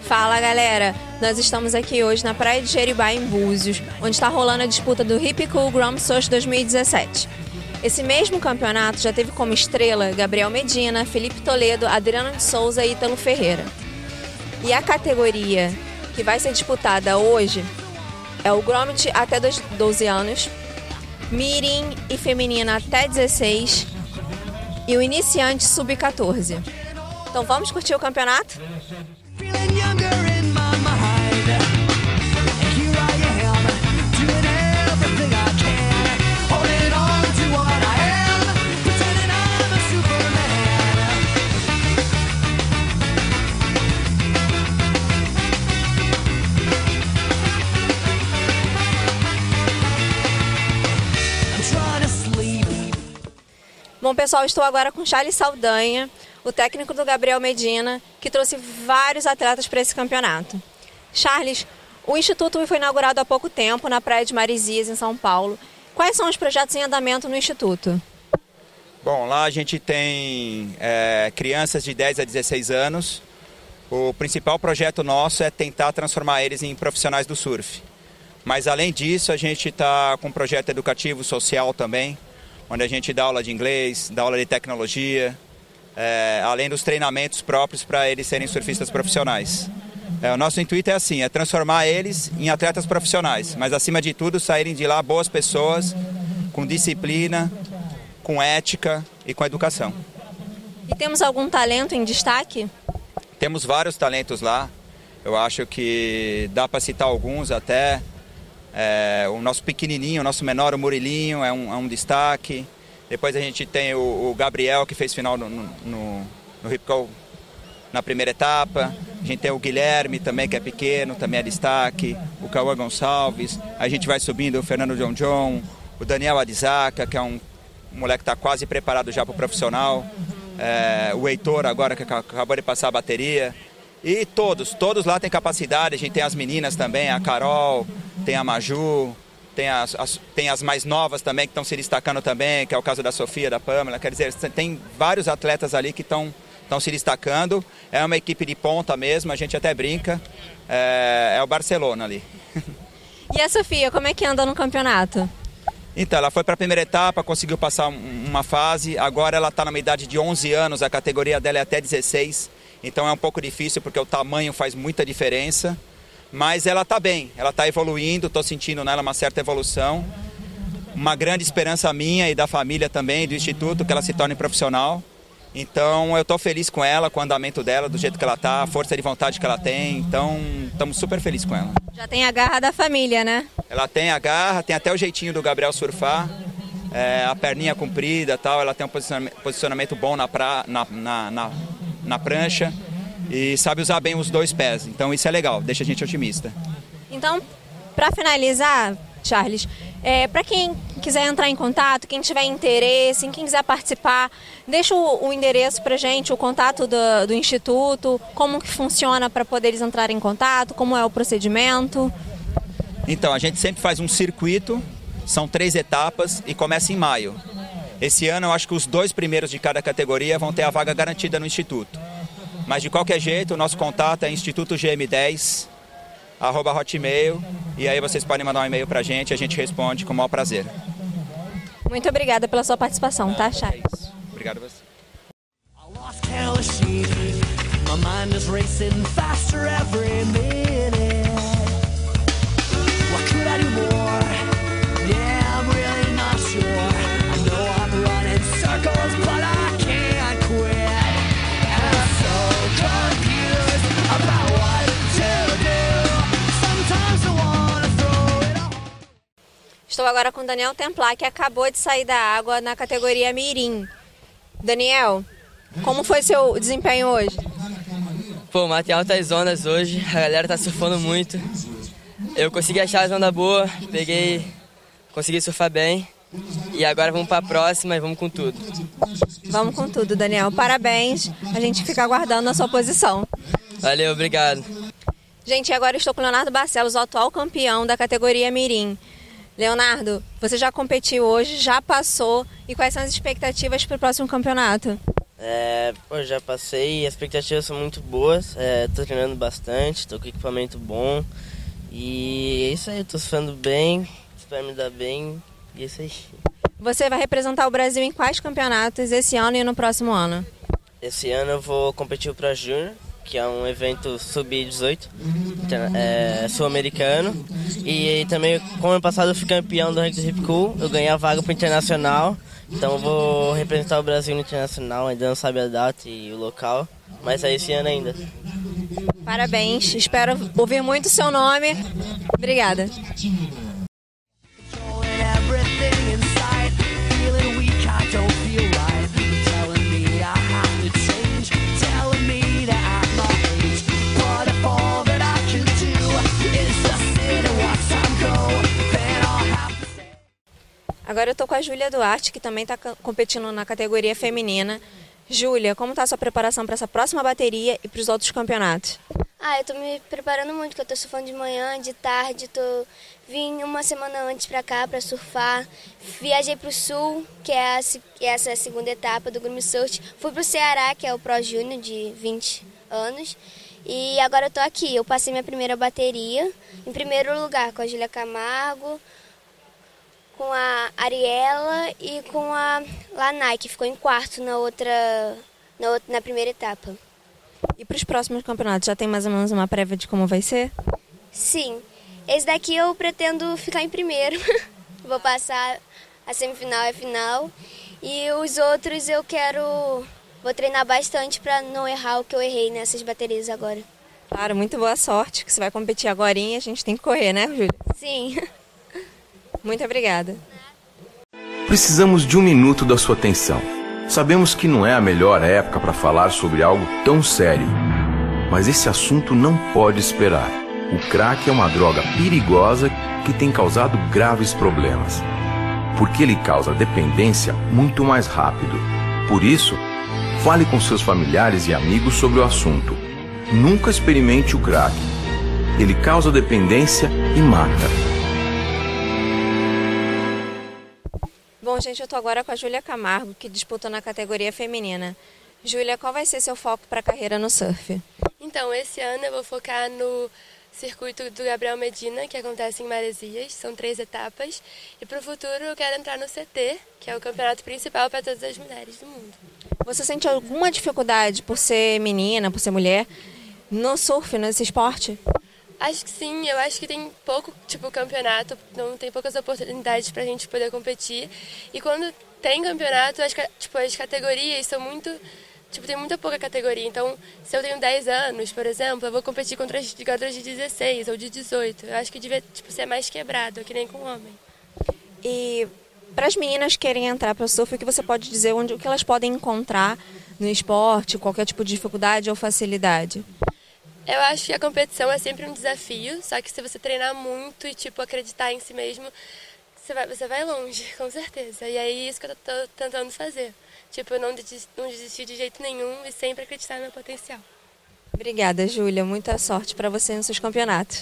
Fala galera, nós estamos aqui hoje na Praia de Jeribá, em Búzios, onde está rolando a disputa do Hip Cool Grom Soch 2017. Esse mesmo campeonato já teve como estrela Gabriel Medina, Felipe Toledo, Adriano de Souza e Ítalo Ferreira. E a categoria que vai ser disputada hoje é o Gromit até 12 anos, Mirim e Feminina até 16 e o Iniciante Sub-14. Então vamos curtir o campeonato? Bom pessoal, estou agora com Charles Saldanha, o técnico do Gabriel Medina, que trouxe vários atletas para esse campeonato. Charles, o Instituto foi inaugurado há pouco tempo na Praia de Marizias, em São Paulo. Quais são os projetos em andamento no Instituto? Bom, lá a gente tem crianças de 10 a 16 anos. O principal projeto nosso é tentar transformar eles em profissionais do surf. Mas além disso, a gente está com um projeto educativo social também, onde a gente dá aula de inglês, dá aula de tecnologia, além dos treinamentos próprios para eles serem surfistas profissionais. O nosso intuito é assim, é transformar eles em atletas profissionais, mas acima de tudo saírem de lá boas pessoas, com disciplina, com ética e com educação. E temos algum talento em destaque? Temos vários talentos lá, eu acho que dá para citar alguns até. O nosso pequenininho, o nosso menor, o Murilinho, é um destaque. Depois a gente tem o Gabriel, que fez final no Hip Cool na primeira etapa. A gente tem o Guilherme também, que é pequeno, também é destaque. O Cauã Gonçalves. A gente vai subindo o Fernando John, o Daniel Adizaca, que é um moleque que está quase preparado já para o profissional. O Heitor agora, que acabou de passar a bateria. E todos lá têm capacidade. A gente tem as meninas também, a Carol, tem a Maju, tem as mais novas também que estão se destacando também, que é o caso da Sofia, da Pamela. Quer dizer, tem vários atletas ali que estão se destacando. É uma equipe de ponta mesmo, a gente até brinca. É o Barcelona ali. E a Sofia, como é que anda no campeonato? Então, ela foi para a primeira etapa, conseguiu passar uma fase. Agora ela está numa idade de 11 anos, a categoria dela é até 16. Então é um pouco difícil porque o tamanho faz muita diferença. Mas ela está bem, ela está evoluindo, estou sentindo nela uma certa evolução. Uma grande esperança minha e da família também, do Instituto, que ela se torne profissional. Então eu estou feliz com ela, com o andamento dela, do jeito que ela está, a força de vontade que ela tem. Então estamos super felizes com ela. Já tem a garra da família, né? Ela tem a garra, tem até o jeitinho do Gabriel surfar. A perninha comprida e tal, ela tem um posicionamento bom na prancha. E sabe usar bem os dois pés, então isso é legal, deixa a gente otimista. Então, para finalizar, Charles, para quem quiser entrar em contato, quem tiver interesse, quem quiser participar, deixa o endereço para a gente, o contato do Instituto, como que funciona para poder eles entrarem em contato, como é o procedimento. Então, a gente sempre faz um circuito, são 3 etapas e começa em maio. Esse ano eu acho que os 2 primeiros de cada categoria vão ter a vaga garantida no Instituto. Mas de qualquer jeito, o nosso contato é institutogm10@hotmail e aí vocês podem mandar um e-mail pra gente e a gente responde com o maior prazer. Muito obrigada pela sua participação, tá, Charles? Obrigado a você. Estou agora com o Daniel Templar, que acabou de sair da água na categoria Mirim. Daniel, como foi seu desempenho hoje? Pô, matei altas ondas hoje, a galera tá surfando muito. Eu consegui achar as ondas boas, consegui surfar bem. E agora vamos para a próxima e vamos com tudo. Vamos com tudo, Daniel. Parabéns. A gente fica aguardando a sua posição. Valeu, obrigado. Gente, agora estou com o Leonardo Barcelos, o atual campeão da categoria Mirim. Leonardo, você já competiu hoje, já passou. E quais são as expectativas para o próximo campeonato? Eu já passei, as expectativas são muito boas, tô treinando bastante, tô com equipamento bom e é isso aí, tô surfando bem, espero me dar bem e é isso aí. Você vai representar o Brasil em quais campeonatos esse ano e no próximo ano? Esse ano eu vou competir para Júnior, que é um evento sub-18, sul-americano, e também, como ano passado eu fui campeão do ranking Hip Cool, eu ganhei a vaga para o internacional. Então eu vou representar o Brasil no internacional, ainda não sabe a data e o local, mas é esse ano ainda. Parabéns, espero ouvir muito o seu nome. Obrigada. Agora eu tô com a Júlia Duarte, que também está competindo na categoria feminina. Júlia, como está a sua preparação para essa próxima bateria e para os outros campeonatos? Eu tô me preparando muito, porque eu tô surfando de manhã, de tarde, vim uma semana antes pra cá pra surfar. Viajei pro Sul, que é essa é a segunda etapa do Grummy Surf. Fui pro Ceará, que é o Pro Júnior de 20 anos. E agora eu tô aqui. Eu passei minha primeira bateria, em primeiro lugar, com a Júlia Camargo, com a Ariela e com a Lanai, que ficou em quarto na primeira etapa. E para os próximos campeonatos, já tem mais ou menos uma prévia de como vai ser? Sim. Esse daqui eu pretendo ficar em primeiro. Vou passar a semifinal e a final. E os outros vou treinar bastante para não errar o que eu errei nessas baterias agora. Claro, muito boa sorte, que você vai competir agora e a gente tem que correr, né, Júlia? Sim. Muito obrigada. Precisamos de um minuto da sua atenção. Sabemos que não é a melhor época para falar sobre algo tão sério, mas esse assunto não pode esperar. O crack é uma droga perigosa que tem causado graves problemas, porque ele causa dependência muito mais rápido. Por isso, fale com seus familiares e amigos sobre o assunto. Nunca experimente o crack. Ele causa dependência e mata. Bom, gente, eu estou agora com a Júlia Camargo, que disputa na categoria feminina. Júlia, qual vai ser seu foco para a carreira no surf? Então, esse ano eu vou focar no circuito do Gabriel Medina, que acontece em Maresias. São 3 etapas. E para o futuro eu quero entrar no CT, que é o campeonato principal para todas as mulheres do mundo. Você sente alguma dificuldade por ser menina, por ser mulher, no surf, nesse esporte? Acho que sim, eu acho que tem pouco, campeonato, não tem poucas oportunidades pra gente poder competir. E quando tem campeonato, as categorias são muito, tem muita pouca categoria. Então, se eu tenho 10 anos, por exemplo, eu vou competir contra jogadoras de 16 ou de 18. Eu acho que devia, ser mais quebrado, que nem com homem. E para as meninas que querem entrar para o surf, o que você pode dizer, o que elas podem encontrar no esporte, qualquer tipo de dificuldade ou facilidade? Eu acho que a competição é sempre um desafio, só que se você treinar muito e, acreditar em si mesmo, você vai longe, com certeza. E é isso que eu tô tentando fazer. Não desistir de jeito nenhum e sempre acreditar no meu potencial. Obrigada, Júlia. Muita sorte para você nos seus campeonatos.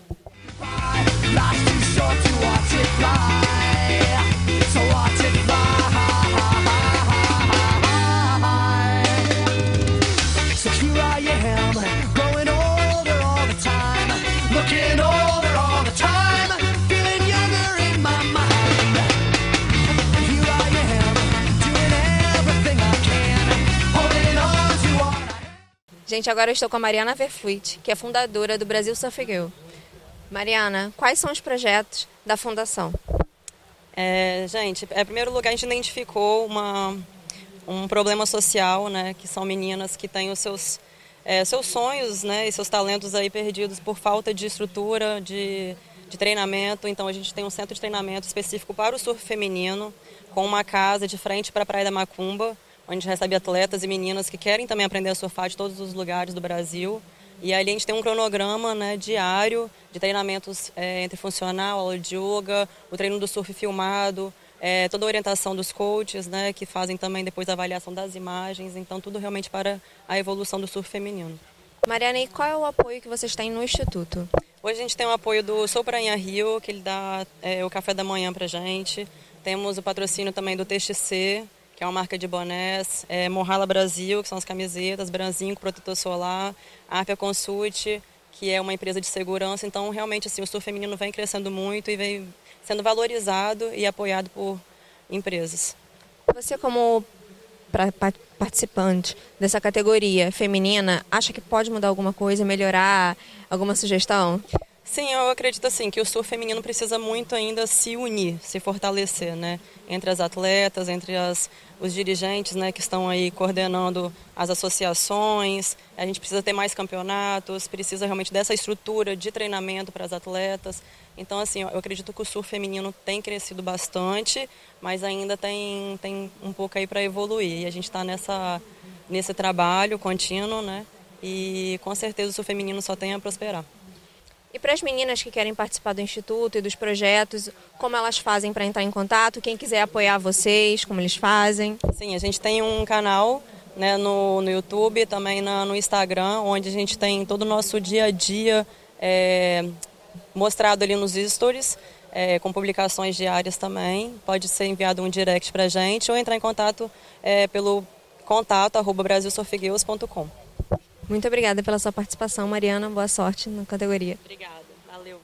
Gente, agora eu estou com a Mariana Verfluet, que é fundadora do Brasil Surf Girl. Mariana, quais são os projetos da fundação? Gente, em primeiro lugar a gente identificou um problema social, né, que são meninas que têm os seus sonhos, né, e seus talentos aí perdidos por falta de estrutura, de treinamento. Então a gente tem um centro de treinamento específico para o surf feminino, com uma casa de frente para a Praia da Macumba, onde a gente recebe atletas e meninas que querem também aprender a surfar de todos os lugares do Brasil. E ali a gente tem um cronograma, né, diário de treinamentos entre funcional, aula de yoga, o treino do surf filmado, toda a orientação dos coaches, né, que fazem também depois a avaliação das imagens. Então tudo realmente para a evolução do surf feminino. Mariana, e qual é o apoio que vocês têm no Instituto? Hoje a gente tem o apoio do Sou Prainha Rio, que ele dá o café da manhã para a gente. Temos o patrocínio também do TXC, que é uma marca de bonés, Morrala Brasil, que são as camisetas, Branzinco, protetor solar, Arca Consult, que é uma empresa de segurança. Então, realmente, assim, o surf feminino vem crescendo muito e vem sendo valorizado e apoiado por empresas. Você, como participante dessa categoria feminina, acha que pode mudar alguma coisa, melhorar, alguma sugestão? Sim, eu acredito assim, que o surf feminino precisa muito ainda se unir, se fortalecer, né? Entre as atletas, entre os dirigentes, né, que estão aí coordenando as associações. A gente precisa ter mais campeonatos, precisa realmente dessa estrutura de treinamento para as atletas. Então, assim, eu acredito que o surf feminino tem crescido bastante, mas ainda tem um pouco aí para evoluir. E a gente está nesse trabalho contínuo, né? E com certeza o surf feminino só tem a prosperar. E para as meninas que querem participar do Instituto e dos projetos, como elas fazem para entrar em contato? Quem quiser apoiar vocês, como eles fazem? Sim, a gente tem um canal, né, no YouTube, também no Instagram, onde a gente tem todo o nosso dia a dia mostrado ali nos stories, com publicações diárias também. Pode ser enviado um direct para a gente ou entrar em contato pelo contato@brasilsurfgirls.com. Muito obrigada pela sua participação, Mariana. Boa sorte na categoria. Obrigada, valeu.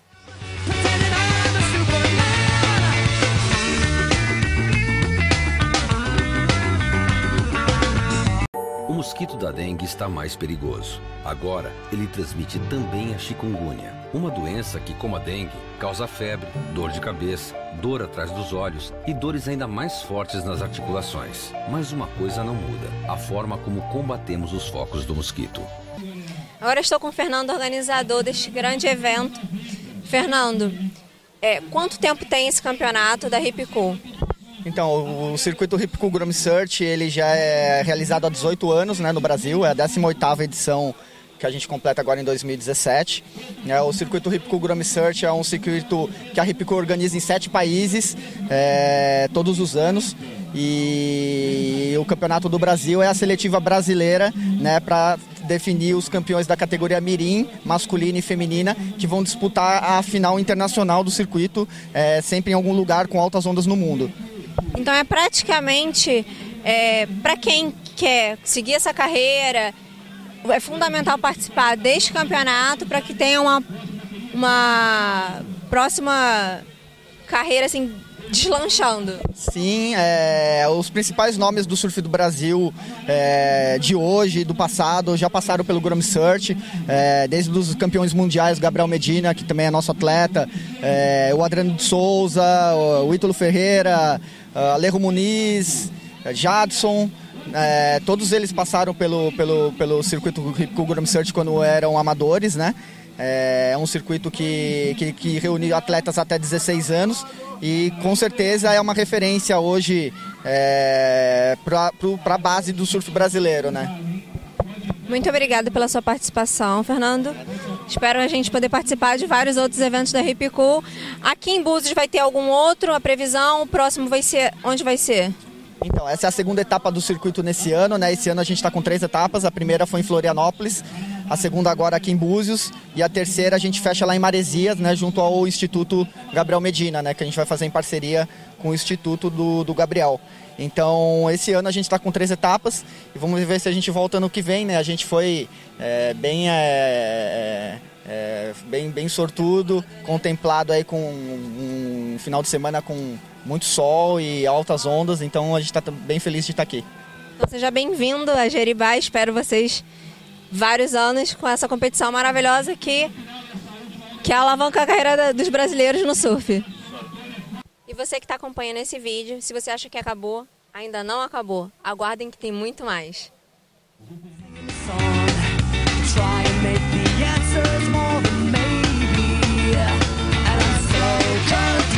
O mosquito da dengue está mais perigoso. Agora, ele transmite também a chikungunya, uma doença que, como a dengue, causa febre, dor de cabeça, dor atrás dos olhos e dores ainda mais fortes nas articulações. Mas uma coisa não muda: a forma como combatemos os focos do mosquito. Agora estou com o Fernando, organizador deste grande evento. Fernando, quanto tempo tem esse campeonato da Hip Cool? Então, o circuito Hip Cool Grum Search, ele já é realizado há 18 anos, né, no Brasil. É a 18ª edição que a gente completa agora em 2017. O circuito Hip Cool Grum Search é um circuito que a Hip Cool organiza em 7 países, todos os anos. E o Campeonato do Brasil é a seletiva brasileira, né, para definir os campeões da categoria mirim, masculina e feminina, que vão disputar a final internacional do circuito, sempre em algum lugar com altas ondas no mundo. Então é praticamente, para quem quer seguir essa carreira, é fundamental participar deste campeonato para que tenha uma próxima carreira assim, deslanchando. Sim, os principais nomes do surf do Brasil de hoje e do passado já passaram pelo Grum Search, desde os campeões mundiais, Gabriel Medina, que também é nosso atleta, o Adriano de Souza, o Ítalo Ferreira, Alejo Muniz, Jadson. Todos eles passaram pelo circuito Hip Cool Grum Search quando eram amadores, né? É um circuito que reúne atletas até 16 anos e com certeza é uma referência hoje para a base do surf brasileiro, né? Muito obrigada pela sua participação, Fernando. Espero a gente poder participar de vários outros eventos da Hip Cool. Aqui em Búzios vai ter algum outro? A previsão? O próximo vai ser? Onde vai ser? Então, essa é a segunda etapa do circuito nesse ano, né? Esse ano a gente está com 3 etapas. A primeira foi em Florianópolis, a segunda agora aqui em Búzios e a terceira a gente fecha lá em Maresias, né? Junto ao Instituto Gabriel Medina, né? Que a gente vai fazer em parceria com o Instituto do Gabriel. Então, esse ano a gente está com 3 etapas e vamos ver se a gente volta ano que vem, né? A gente foi bem sortudo, contemplado aí com um final de semana com muito sol e altas ondas, então a gente está bem feliz de estar aqui. Então, seja bem-vindo a Jeribá, espero vocês vários anos com essa competição maravilhosa que alavanca a carreira dos brasileiros no surf. E você que está acompanhando esse vídeo, se você acha que acabou, ainda não acabou. Aguardem que tem muito mais. Try and make the answers more than maybe, and I'm so